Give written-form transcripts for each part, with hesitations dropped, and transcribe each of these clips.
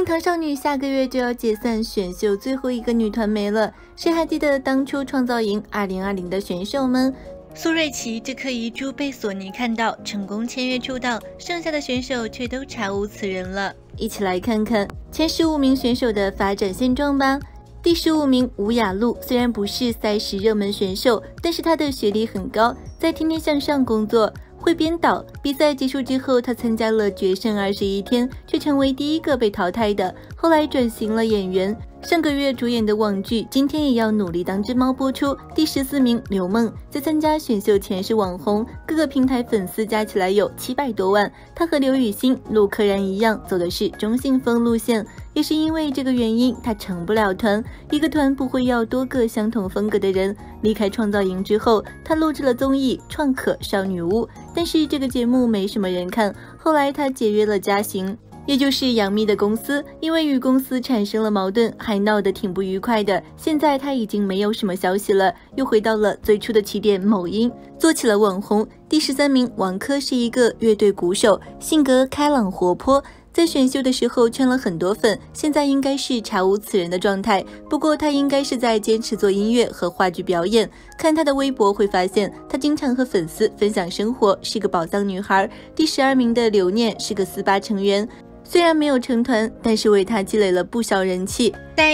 糖少女下个月就要解散，选秀最后一个女团没了。谁还记得当初创造营2020的选手们？苏瑞奇这颗遗珠被索尼看到，成功签约出道，剩下的选手却都查无此人了。一起来看看前15名选手的发展现状吧。第15名吴雅璐，虽然不是赛事热门选手，但是她的学历很高，在天天向上工作，会编导。比赛结束之后，她参加了决胜21天，却成为第一个被淘汰的。后来转型了演员，上个月主演的网剧《今天也要努力当只猫》播出。第14名刘梦，在参加选秀前是网红，各个平台粉丝加起来有700多万。她和刘雨昕、陆柯燃一样，走的是中性风路线。也是因为这个原因，她成不了团。一个团不会要多个相同风格的人。离开创造营之后，她录制了综艺《创可少女屋》，但是这个节目没什么人看。后来她解约了嘉行，也就是杨幂的公司，因为与公司产生了矛盾，还闹得挺不愉快的。现在她已经没有什么消息了，又回到了最初的起点某音，做起了网红。第13名王珂是一个乐队鼓手，性格开朗活泼，在选秀的时候圈了很多粉，现在应该是查无此人的状态。不过她应该是在坚持做音乐和话剧表演。看她的微博会发现，她经常和粉丝分享生活，是个宝藏女孩。第12名的刘念是个48成员，虽然没有成团，但是为她积累了不少人气。在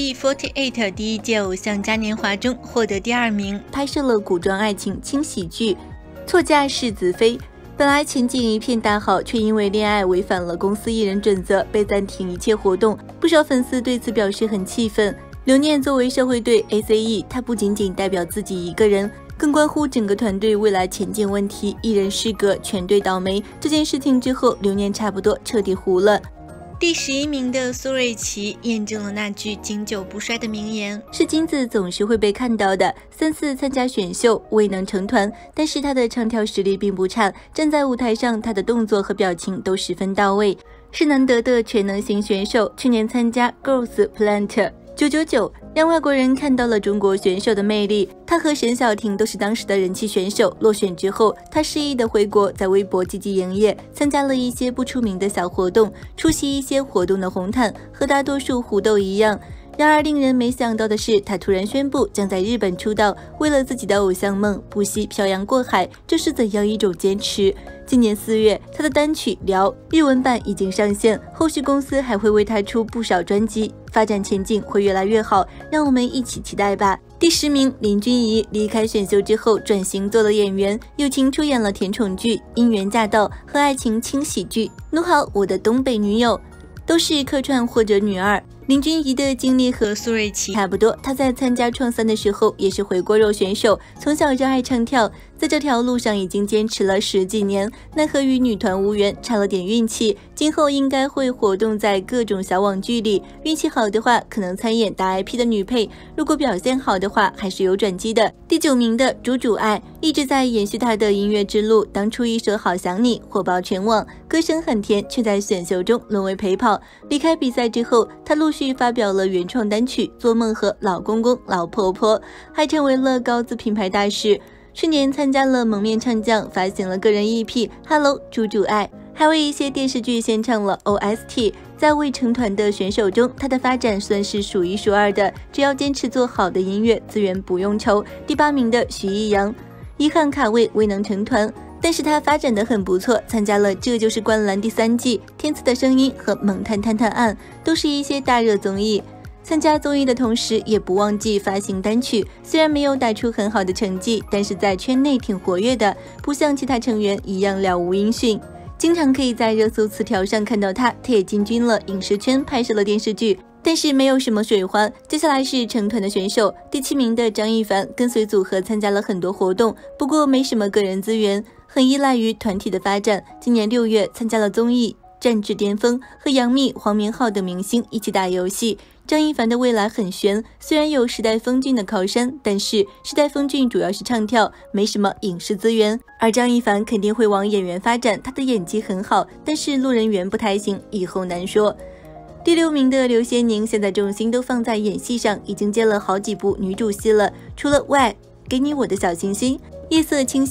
AKB48 第一届偶像嘉年华中获得第2名，拍摄了古装爱情轻喜剧《错嫁是子妃》。本来前景一片大好，却因为恋爱违反了公司艺人准则，被暂停一切活动。不少粉丝对此表示很气愤。刘念作为社会队 ACE， 他不仅仅代表自己一个人，更关乎整个团队未来前景问题。一人失格，全队倒霉。这件事情之后，刘念差不多彻底糊了。第11名的苏瑞奇验证了那句经久不衰的名言：是金子总是会被看到的。3次参加选秀未能成团，但是他的唱跳实力并不差，站在舞台上他的动作和表情都十分到位，是难得的全能型选手。去年参加 Girls Planet 999，让外国人看到了中国选手的魅力。他和沈晓婷都是当时的人气选手。落选之后，他适意的回国，在微博积极营业，参加了一些不出名的小活动，出席一些活动的红毯，和大多数胡豆一样。然而令人没想到的是，他突然宣布将在日本出道，为了自己的偶像梦不惜漂洋过海，这是怎样一种坚持？今年4月，他的单曲《聊》日文版已经上线，后续公司还会为他出不少专辑，发展前景会越来越好，让我们一起期待吧。第10名林君怡离开选秀之后转型做了演员，友情出演了甜宠剧《姻缘驾到》和爱情轻喜剧《奴好我的东北女友》，都是客串或者女二。林君怡的经历和苏瑞奇差不多，她在参加创3的时候也是回锅肉选手，从小就爱唱跳，在这条路上已经坚持了10几年，奈何与女团无缘，差了点运气。今后应该会活动在各种小网剧里，运气好的话可能参演大 IP 的女配，如果表现好的话还是有转机的。第9名的朱主爱一直在延续她的音乐之路，当初一首《好想你》火爆全网，歌声很甜，却在选秀中沦为陪跑。离开比赛之后，她陆续发表了原创单曲《做梦》和《老公公老婆婆》，还成为了高资品牌大使。去年参加了蒙面唱将，发行了个人 EP《Hello 朱主爱》，还为一些电视剧献唱了 OST。在未成团的选手中，他的发展算是数1数2的，只要坚持做好的音乐，资源不用愁。第8名的徐艺洋，遗憾卡位未能成团，但是他发展得很不错，参加了《这就是灌篮》第3季、《天赐的声音》和《萌探探探案》，都是一些大热综艺。参加综艺的同时，也不忘记发行单曲，虽然没有打出很好的成绩，但是在圈内挺活跃的，不像其他成员一样了无音讯，经常可以在热搜词条上看到他。他也进军了影视圈，拍摄了电视剧，但是没有什么水花。接下来是成团的选手，第7名的张一凡跟随组合参加了很多活动，不过没什么个人资源，很依赖于团体的发展。今年6月参加了综艺《战至巅峰》，和杨幂、黄明昊等明星一起打游戏。张一凡的未来很悬，虽然有时代峰峻的靠山，但是时代峰峻主要是唱跳，没什么影视资源。而张一凡肯定会往演员发展，他的演技很好，但是路人缘不太行，以后难说。第6名的刘仙宁现在重心都放在演戏上，已经接了好几部女主戏了，除了《外给你我的小星星》、夜色清新、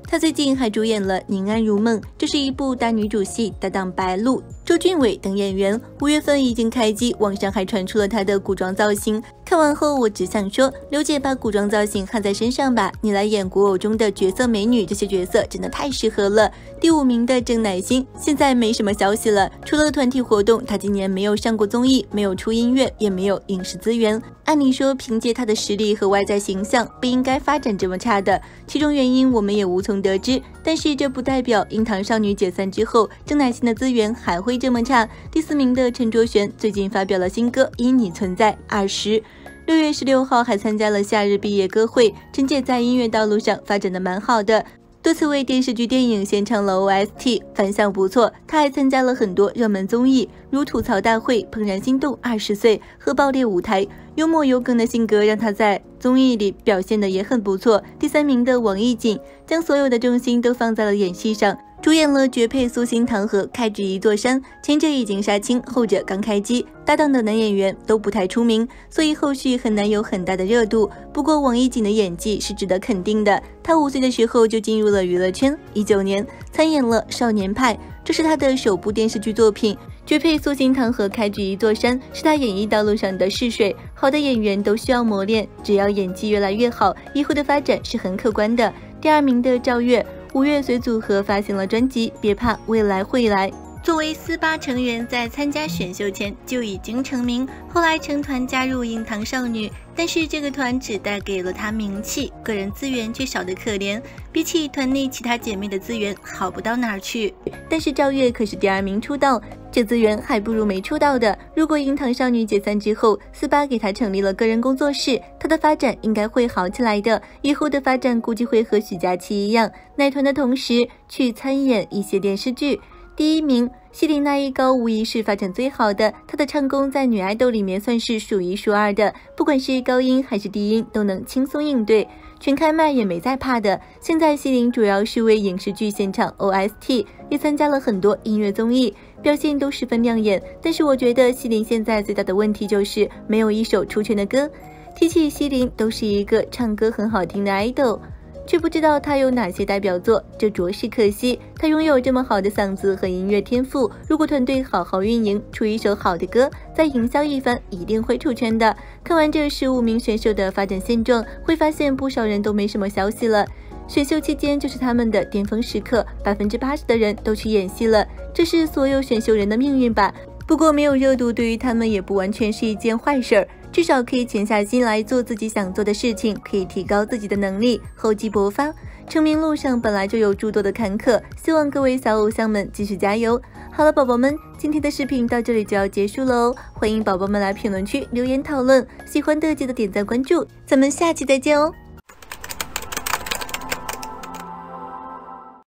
她最近还主演了《宁安如梦》，这是一部大女主戏，搭档白鹿、周俊伟等演员。5月份已经开机，网上还传出了她的古装造型。看完后，我只想说，刘姐把古装造型焊在身上吧，你来演古偶中的绝色美女，这些角色真的太适合了。第5名的郑乃馨现在没什么消息了，除了团体活动，她今年没有上过综艺，没有出音乐，也没有影视资源。按理说，凭借她的实力和外在形象，不应该发展这么差的，其中原因我们也无从得知。但是这不代表硬糖少女解散之后，郑乃馨的资源还会这么差。第4名的陈卓璇最近发表了新歌《因你存在20》。6月16号还参加了夏日毕业歌会，陈姐在音乐道路上发展的蛮好的，多次为电视剧、电影献唱了 OST， 反响不错。她还参加了很多热门综艺，如吐槽大会、怦然心动、20岁和爆裂舞台。幽默有梗的性格让她在综艺里表现的也很不错。第3名的王艺瑾将所有的重心都放在了演戏上，主演了绝配苏心堂和开局一座山，前者已经杀青，后者刚开机，搭档的男演员都不太出名，所以后续很难有很大的热度。不过王艺瑾的演技是值得肯定的，她5岁的时候就进入了娱乐圈，19年参演了《少年派》，这是她的首部电视剧作品。绝配苏心堂和开局一座山是她演艺道路上的试水，好的演员都需要磨练，只要演技越来越好，以后的发展是很可观的。第2名的赵月5月随组合发行了专辑《别怕，未来会来》。作为48成员，在参加选秀前就已经成名，后来成团加入硬糖少女，但是这个团只带给了她名气，个人资源却少得可怜，比起团内其他姐妹的资源好不到哪儿去。但是赵月可是第2名出道，这资源还不如没出道的。如果硬糖少女解散之后，48给她成立了个人工作室，她的发展应该会好起来的，以后的发展估计会和许佳琪一样，奶团的同时去参演一些电视剧。第1名希林娜依高无疑是发展最好的，她的唱功在女爱豆里面算是数1数2的，不管是高音还是低音都能轻松应对，全开麦也没在怕的。现在希林主要是为影视剧献唱 OST， 也参加了很多音乐综艺，表现都十分亮眼。但是我觉得希林现在最大的问题就是没有一首出圈的歌。提起希林，都是一个唱歌很好听的爱豆，却不知道他有哪些代表作，这着实可惜。他拥有这么好的嗓子和音乐天赋，如果团队好好运营，出一首好的歌，再营销一番，一定会出圈的。看完这15名选手的发展现状，会发现不少人都没什么消息了。选秀期间就是他们的巅峰时刻，80%的人都去演戏了，这是所有选秀人的命运吧。不过没有热度对于他们也不完全是一件坏事儿，至少可以潜下心来做自己想做的事情，可以提高自己的能力，厚积薄发。成名路上本来就有诸多的坎坷，希望各位小偶像们继续加油。好了，宝宝们，今天的视频到这里就要结束了哦，欢迎宝宝们来评论区留言讨论，喜欢的记得点赞关注，咱们下期再见哦。